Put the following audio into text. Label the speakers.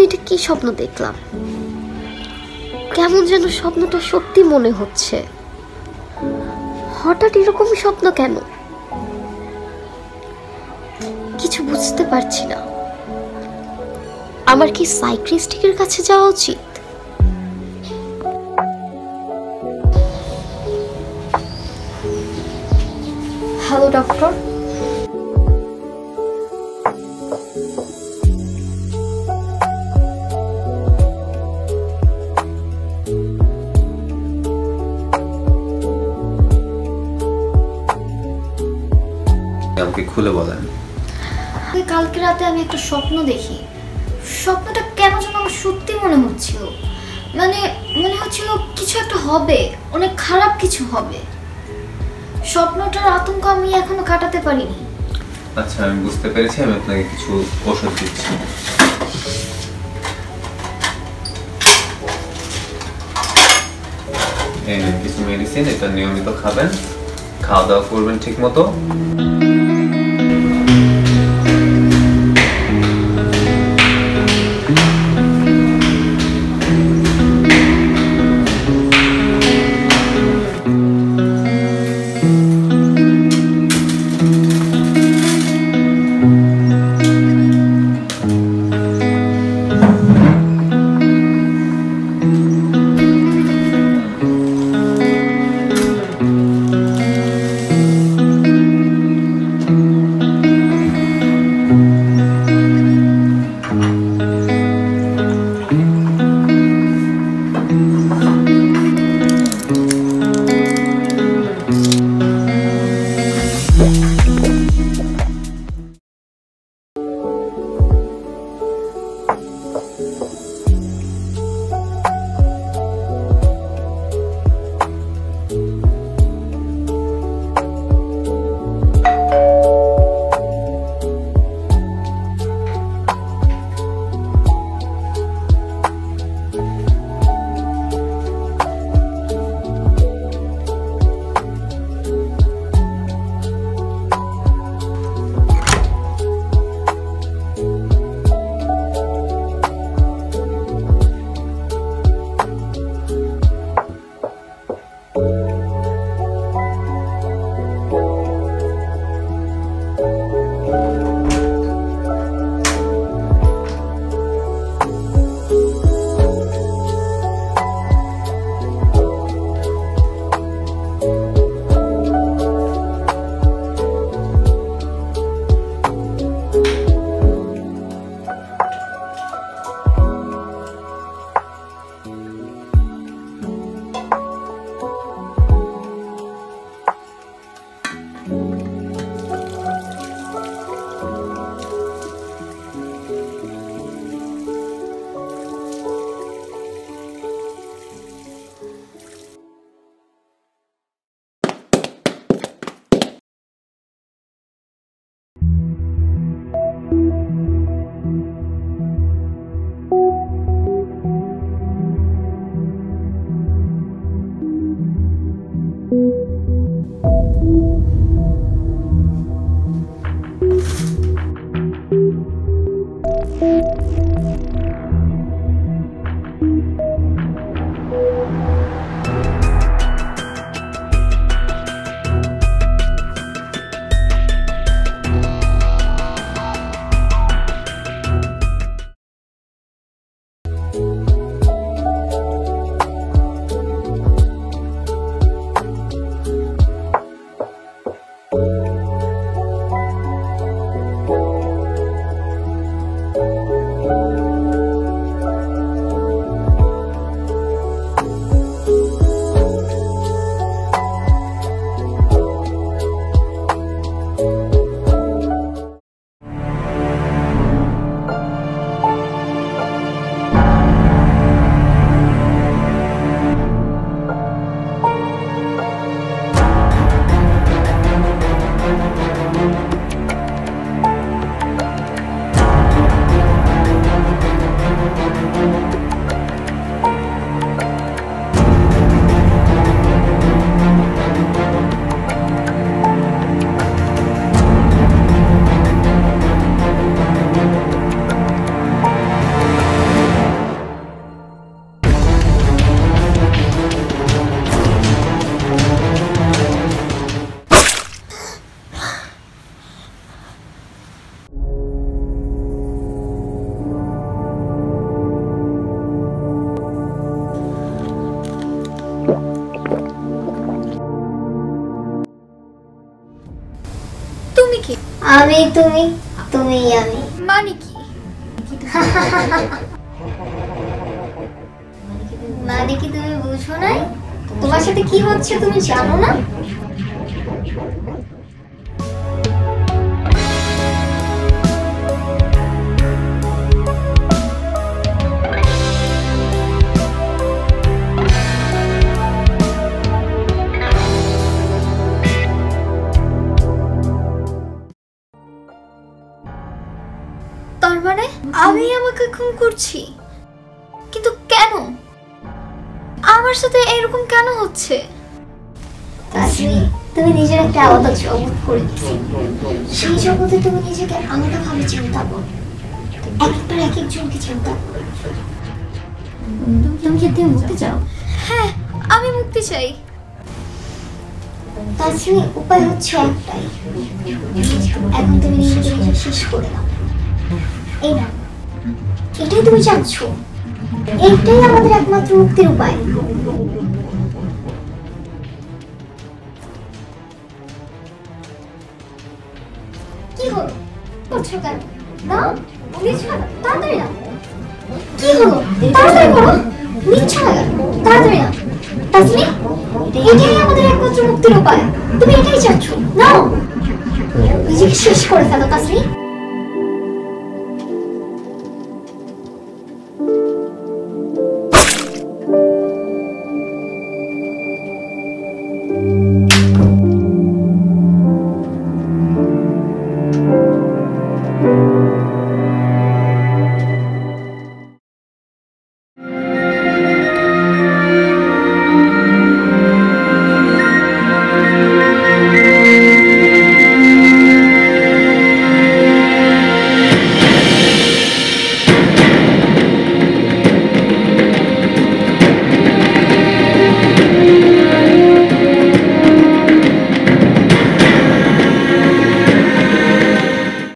Speaker 1: এটা কি স্বপ্ন দেখলাম? কেমন যেন স্বপ্নটা সত্যি মনে হচ্ছে। হঠাৎ এরকম স্বপ্ন কেন? কিছু বুঝতে পারছি না। আমার কি সাইকিয়াট্রিস্টের কাছে যাওয়া উচিত? Hello doctor.
Speaker 2: আমাকে খুলে বলেন।
Speaker 3: কালকে রাতে আমি একটা স্বপ্ন দেখি। স্বপ্নটা কেন যেন আমার সত্যি মনে হচ্ছিল। মনে হচ্ছিল কিছু একটা হবে, অনেক খারাপ কিছু হবে। স্বপ্নটার আতঙ্ক আমি এখনো কাটাতে পারিনি।
Speaker 2: আচ্ছা, আমি বুঝতে পেরেছি। আমি আপনাকে কিছু ওষুধ দিচ্ছি। এই কিছু মেডিসিন, এটা নিয়মিত খাবেন, খাওয়া দাওয়া করবেন ঠিক মতো।
Speaker 3: আমি তুমি, তুমি আমি।
Speaker 1: মানে কি?
Speaker 3: মানে কি তুমি বুঝো নাই? তোমার সাথে কি হচ্ছে তুমি জানো না?
Speaker 1: তার মানে আমি আমাকে খুন করছি, কিন্তু কেন? আমার সাথে এরকম কেন হচ্ছে?
Speaker 3: তুমি নিজের একটা আলাদা জগৎ করে দিচ্ছি। সেই জগতে তুমি নিজেকে আলাদা ভাবে চিন্তা করো, একবার এক একজনকে চিন্তা করো। তুমি কি মুক্তি চাও?
Speaker 1: হ্যাঁ, আমি মুক্তি চাই।
Speaker 3: তাছাড়া উপায় হচ্ছে একটাই, এখন তুমি নিজেকে শেষ করে দাও। এই না, এটাই তুমি চাচ্ছ, এইটাই আমাদের একমাত্র মুক্তির উপায়। কি হলো, করছো কেন? নাও, নিচ্ছ না, তাড়াতাড়ি নাও। কি হলো, তাড়াতাড়ি করো, নিচ্ছ না কেন? তাড়াতাড়ি নাও। তাসমি, এটাই আমাদের একমাত্র মুক্তির উপায়। তুমি এটাই চাচ্ছ, নাও। নিজেকে শেষ করে ফেলো তাসমি।